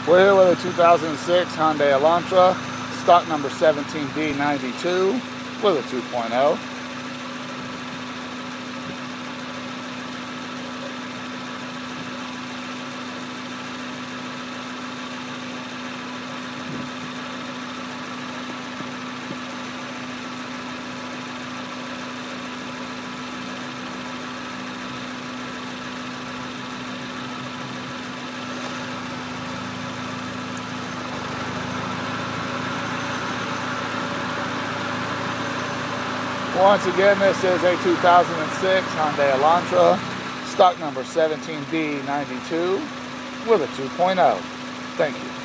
We're here with a 2006 Hyundai Elantra, stock number 17B92 with a 2.0. Once again, this is a 2006 Hyundai Elantra, stock number 17B92 with a 2.0. Thank you.